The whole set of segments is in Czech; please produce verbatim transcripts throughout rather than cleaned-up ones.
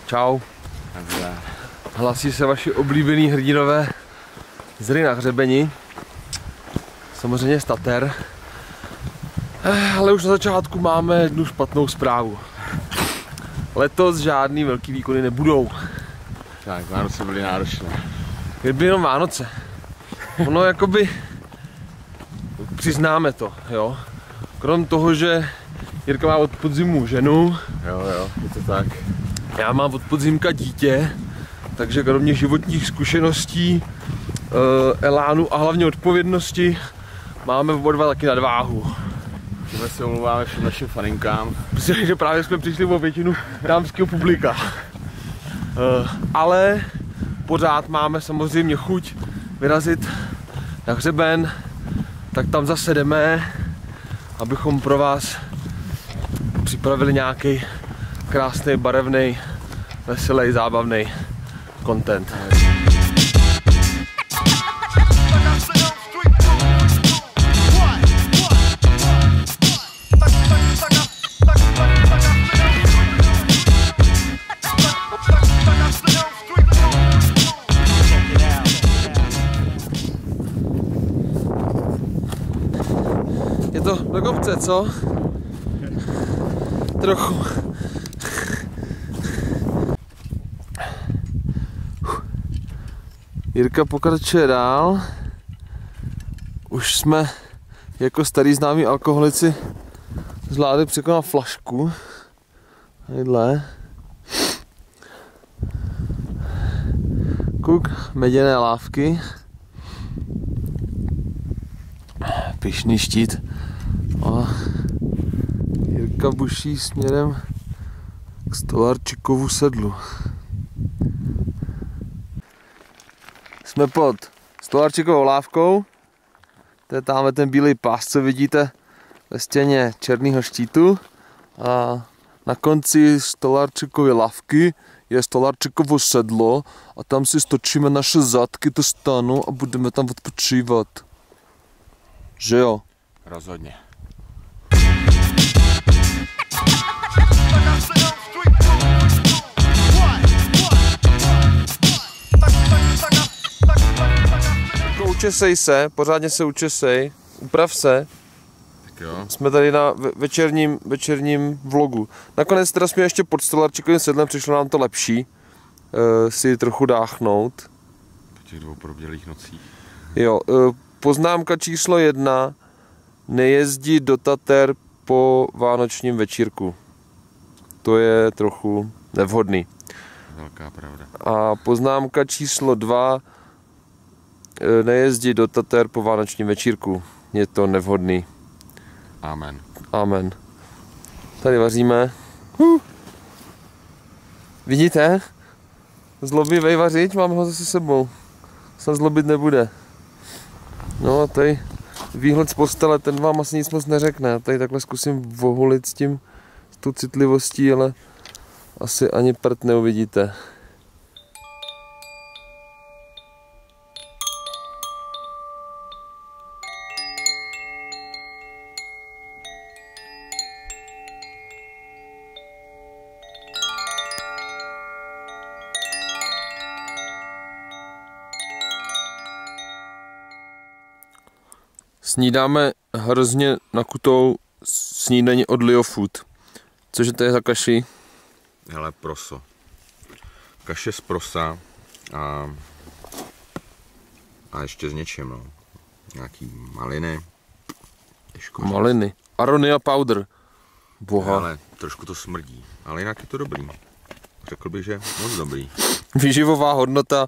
Čau. Hlasí se vaši oblíbený hrdinové z hry na hřebeni. Samozřejmě stater. Ale už na začátku máme jednu špatnou zprávu. Letos žádný velký výkony nebudou. Tak, Vánoce byly náročné. Kdyby jenom Vánoce. Ono jakoby... Přiznáme to, jo. Krom toho, že Jirka má od podzimu ženu. Jo, jo, je to tak. Já mám od podzimka dítě. Takže kromě životních zkušeností, elánu a hlavně odpovědnosti máme oba dva taky nadváhu. Tímhle se omlouváme všem našim faninkám. Myslím, že právě jsme přišli o většinu dámského publika. Ale pořád máme samozřejmě chuť vyrazit na hřeben, tak tam zase jdeme, abychom pro vás připravili nějaký krásný, barevný, veselý, zábavný content. Je to do kopce, co? Trochu. Jirka pokračuje dál. Už jsme jako starý známí alkoholici zvládli překonat flašku. Tadyhle. Kuk, meděné lávky. Pyšný štít. A Jirka buší směrem k Stolarčikovu sedlu. Jsme pod Stolarčikovou lávkou. To je tamhle ten bílý pás, co vidíte ve stěně černého štítu. A na konci Stolarčikovy lávky je Stolarčikovo sedlo a tam si stočíme naše zadky do stanu a budeme tam odpočívat. Že jo? Rozhodně. Učesej se, pořádně se učesej, uprav se. Tak jo. Jsme tady na večerním, večerním vlogu. Nakonec teda jsme ještě pod Stolarčikovým sedlem, přišlo nám to lepší uh, si trochu dáchnout. Po těch dvou probělých nocích. Jo, uh, poznámka číslo jedna. Nejezdí do Tater po vánočním večírku. To je trochu nevhodný. Velká pravda. A poznámka číslo dva. Nejezdí do Tater po vánočním večírku. Je to nevhodný. Amen. Amen. Tady vaříme. Uh. Vidíte? Zlobivej vařič, máme ho zase sebou. Snad zlobit nebude. No a tady výhled z postele, ten vám asi nic moc neřekne. Tady takhle zkusím vohulit s tím, s tou citlivostí, ale asi ani prd neuvidíte. Snídáme hrozně nakutou snídaní od Leo Food. Cože to je za kaši? Hele, proso. Kaše z prosa a, a ještě s něčím, no. Nějaký maliny. Těžko maliny. Aronia powder. Boha. Ale trošku to smrdí. Ale jinak je to dobrý. Řekl bych, že moc dobrý. Výživová hodnota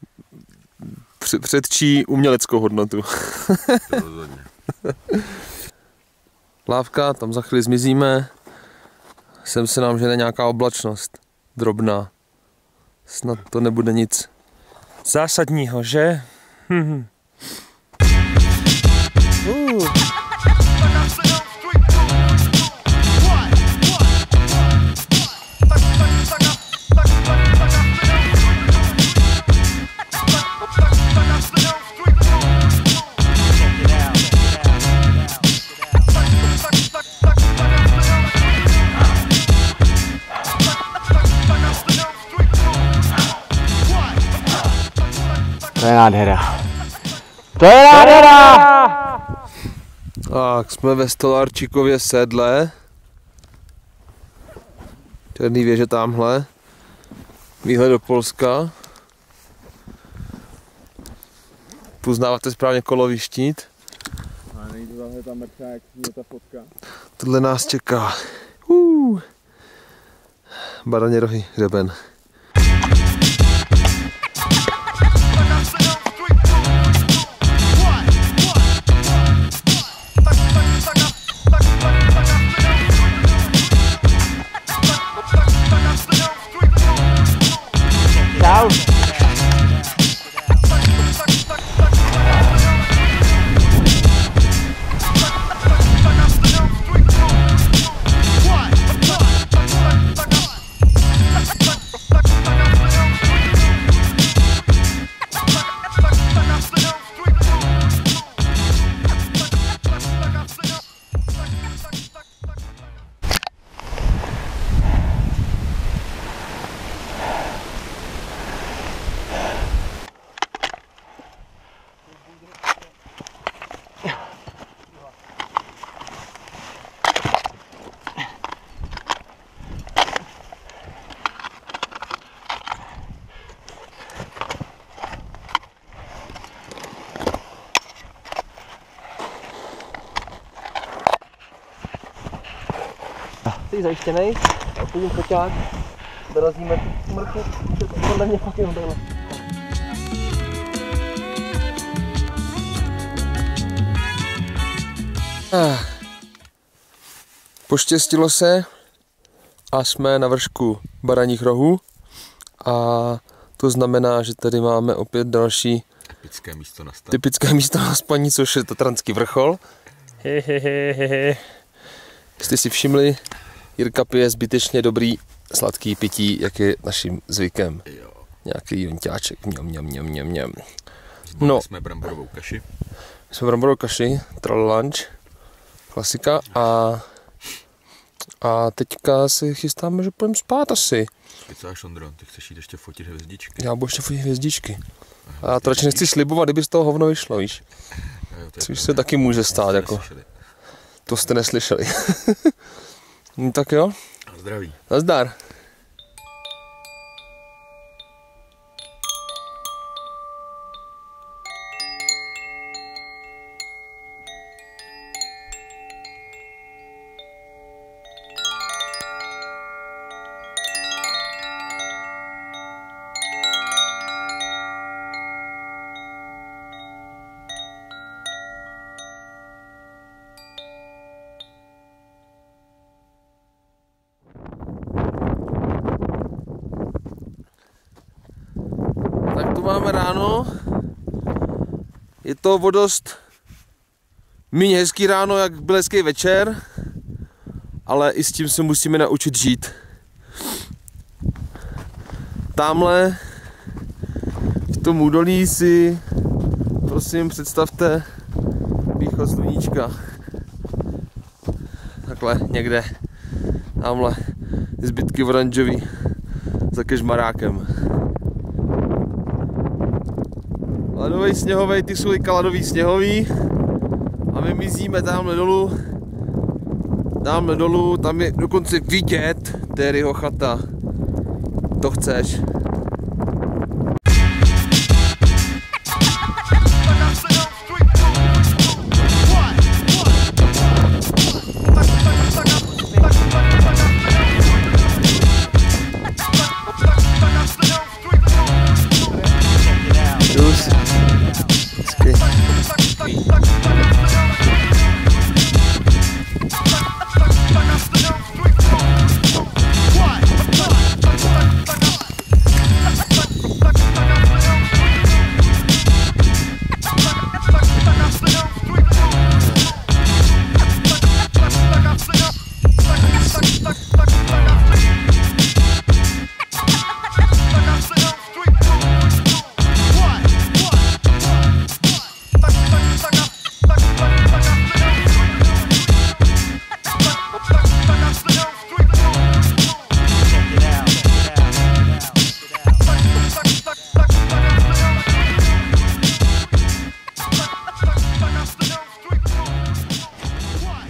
předčí uměleckou hodnotu. To rozhodně. Lávka, tam za chvíli zmizíme. Sem se nám žene nějaká oblačnost. Drobná. Snad to nebude nic zásadního, že? Hm. Uh. To je nádhera. To je nádhera! Tak, jsme ve Stolarčikově sedle. Černý věže tamhle. Výhled do Polska. Poznáváte správně kolový štít. Ale nejde tahle ta mrtvá, jak je ta fotka. Tohle nás čeká. Uh. Baraně rohy, hřeben. Čau. Jsi zajištěnej, půjdím foťák, dorazíme mrchu, podle mě fakt jenom takhle. Ah. Poštěstilo se a jsme na vršku Baraních rohů a to znamená, že tady máme opět další Typické místo na spaní. Typické místo na spaní, což je Tatranský vrchol. Hehehehe. Jste si všimli, Jirka pije zbytečně dobrý sladký pití, jak je naším zvykem. Jo. Nějaký jonťáček, mňam, mňam, mňam, mňam, mňam. Zbyli No. jsme bramborovou kaši. Jsme bramborovou kaši, lunch, klasika a, a teďka si chystáme, že půjdeme spát asi. Spicáš, Ondro, ty chceš jít ještě fotit hvězdičky. Já budu ještě fotit hvězdičky. A já to radši nechci slibovat, kdyby z toho hovno vyšlo, víš. Jo, Což se taky může stát, jako. To jste neslyšeli. No, tak jo. Na zdraví. Nazdar. Tak tu máme ráno. Je to o dost méně hezký ráno, jak byl hezký večer, ale i s tím se musíme naučit žít. Támhle v tom údolí si prosím představte východ sluníčka. Takhle někde. Támhle zbytky oranžový za kežmarákem. Ledový sněhový, ty jsou i kaladový sněhový a my mizíme tamhle dolů, tamhle dolů, tam je dokonce vidět Terryho chata. To chceš.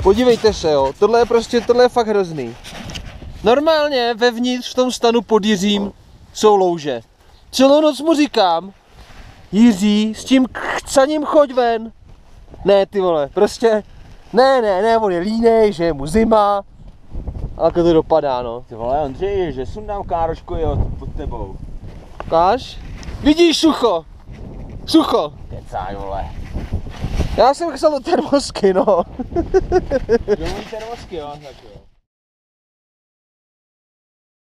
Podívejte se, jo, tohle je prostě, tohle je fakt hrozný. Normálně vevnitř v tom stanu pod Jiřím jsou louže. Celou noc mu říkám, Jiří, s tím chcaním choď ven. Ne, ty vole, prostě, ne, ne, ne, on je línej, že je mu zima. A jak to dopadá, no. Ty vole, Ondřej, že sundám károšku jo, pod tebou. Ukáž? Vidíš, sucho, sucho. Kecáj, vole. Já jsem chcel do termosky, no. Domů termosky, jo, tak jo.